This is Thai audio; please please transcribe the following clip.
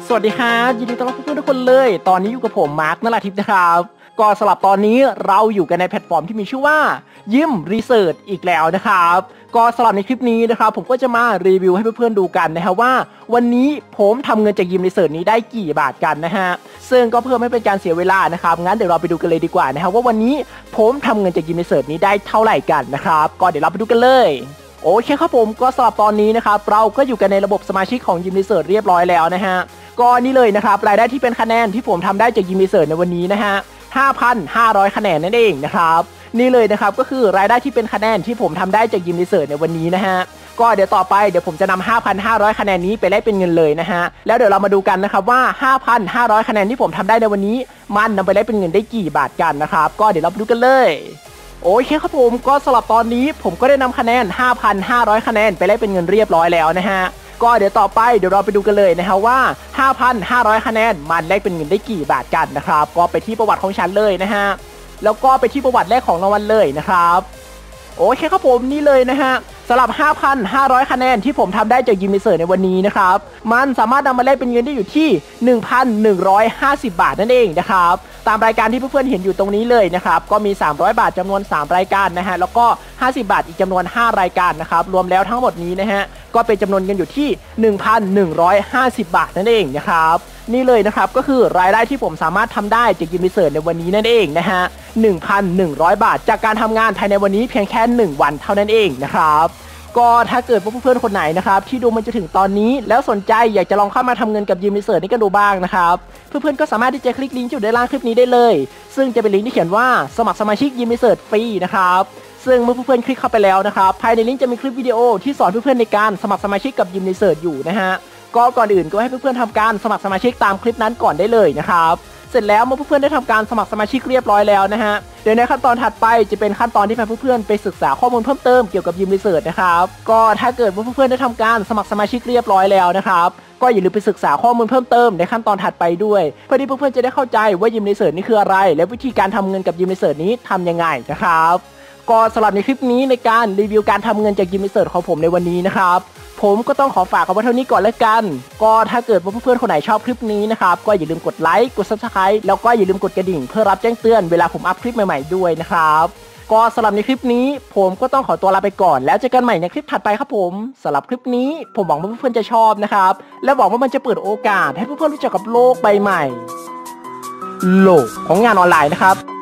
สวัสดีครับยินดีต้อนรับเพื่อนๆทุกคนเลยตอนนี้อยู่กับผมมาร์คนราธิปนะครับก็สำหรับตอนนี้เราอยู่กันในแพลตฟอร์มที่มีชื่อว่ายิมรีเสิร์ชอีกแล้วนะครับก็สำหรับในคลิปนี้นะครับผมก็จะมารีวิวให้เพื่อนๆดูกันนะครับว่าวันนี้ผมทำเงินจากยิมรีเสิร์ชนี้ได้กี่บาทกันนะฮะซึ่งก็เพื่อไม่เป็นการเสียเวลานะครับงั้นเดี๋ยวเราไปดูกันเลยดีกว่านะครับว่าวันนี้ผมทำเงินจากยิมรีเสิร์ชนี้ได้เท่าไหร่กันนะครับก็เดี๋ยวเราไปดูกันเลยโอเคครับผมก็สำหรับตอนนี้นะครับเราก็อยู่กันในระบบสมาชิกของยิมรีเสิร์ชเรียบร้อยแล้วนะฮะก็นี่เลยนะครับรายได้ที่เป็นคะแนนที่ผมทำได้จากยิมรีเสิร์ชในวันนี้นะฮะ 5,500 คะแนนนั่นเองนะครับนี่เลยนะครับก็คือรายได้ที่เป็นคะแนนที่ผมทำได้จากยิมรีเสิร์ชในวันนี้นะฮะก็เดี๋ยวต่อไปเดี๋ยวผมจะนำ 5,500 คะแนนนี้ไปแลกเป็นเงินเลยนะฮะแล้วเดี๋ยวเรามาดูกันนะครับว่า 5,500 คะแนนที่ผมทำได้ในวันนี้มันนำไปแลกเป็นเงินได้กี่บาทกันนะครับก็เดี๋ยวเราไปดูกันเลยโอเคครับผมก็สำหรับตอนนี้ผมก็ได้นำคะแนน 5,500 คะแนนไปแลกเป็นเงินเรียบร้อยแล้วนะฮะก็เดี๋ยวต่อไปเดี๋ยวเราไปดูกันเลยนะครับว่า 5,500 คะแนนมันแลกเป็นเงินได้กี่บาทกันนะครับก็ไปที่ประวัติของฉันเลยนะฮะแล้วก็ไปที่ประวัติแรกของรางวัลเลยนะครับโอเคครับผมนี่เลยนะฮะสำหรับ 5,500 คะแนนที่ผมทำได้จากยิมรีเสิร์ชในวันนี้นะครับมันสามารถนำมาแลกเป็นเงินได้อยู่ที่ 1,150 บาทนั่นเองนะครับตามรายการที่เพื่อนๆเห็นอยู่ตรงนี้เลยนะครับก็มี300 บาทจำนวน3รายการนะฮะแล้วก็50 บาทอีกจำนวน5รายการนะครับรวมแล้วทั้งหมดนี้นะฮะก็เป็นจำนวนเงินอยู่ที่ 1,150 บาทนั่นเองนะครับนี่เลยนะครับก็คือรายได้ที่ผมสามารถทำได้จากยิมรีเสิร์ชในวันนี้นั่นเองนะฮะ 1,100 บาทจากการทำงานภายในวันนี้เพียงแค่1วันเท่านั้นเองนะครับก็ถ้าเกิดเพื่อนๆคนไหนนะครับที่ดูมันจะถึงตอนนี้แล้วสนใจอยากจะลองเข้ามาทำเงินกับยิมรีเสิร์ชนี่กันดูบ้างนะครับเพื่อนๆก็สามารถที่จะคลิกลิงก์อยู่ด้านล่างคลิปนี้ได้เลยซึ่งจะเป็นลิงก์ที่เขียนว่าสมัครสมาชิกยิมรีเสิร์ชฟรีนะครับซึ่งเมื่อเพื่อนๆคลิกเข้าไปแล้วนะครับภายในลิงก์จะมีคลิปวิดีโอที่สอนเพื่อนๆในการสมัครสมาชิกกับยิมรีเสิร์ชอยู่นะฮะก็ก่อนอื่นก็ให้เพื่อนๆทำการสมัครสมาชิกตามคลิปนั้นก่อนได้เลยนะครับเสร็จแล้วเมื่อเพื่อนๆได้ทำการสมัครสมาชิกเรียบร้อยแล้วนะฮะเดี๋ยวในขั้นตอนถัดไปจะเป็นขั้นตอนที่เพื่อนๆไปศึกษาข้อมูลเพิ่มเติมเกี่ยวกับยิมรีเสิร์ชนะครับก็ถ้าเกิดว่าเพื่อนๆได้ทำการสมัครสมาชิกเรียบร้อยแล้วนะครับก็อย่าลืมไปศึกษาข้อมูลเพิ่มเติมในขั้นตอนถัดไปด้วยเพื่อที่เพื่อนๆจะได้เข้าใจว่ายิมรีเสิร์ชนี่คืออะไรและวิธีการทำเงินกับยิมรีเสิร์ชนี้ทำยังไงนะครับก็สำหรับในคลิปนี้ในการรีวิวการทำเงินจากยิมรีเสิร์ชของผมในวันนี้นะครับผมก็ต้องขอฝากเอาไว้เท่านี้ก่อนแล้วกันก็ถ้าเกิดว่าเพื่อนๆคนไหนชอบคลิปนี้นะครับก็อย่าลืมกดไลค์กด Subscribe แล้วก็อย่าลืมกดกระดิ่งเพื่อรับแจ้งเตือนเวลาผมอัพคลิปใหม่ๆด้วยนะครับก็สำหรับในคลิปนี้ผมก็ต้องขอตัวลาไปก่อนแล้วเจอกันใหม่ในคลิปถัดไปครับผมสำหรับคลิปนี้ผมหวังว่าเพื่อนๆจะชอบนะครับและหวังว่ามันจะเปิดโอกาสให้เพื่อนๆรู้จักกับโลกใบใหม่โลกของงานออนไลน์นะครับ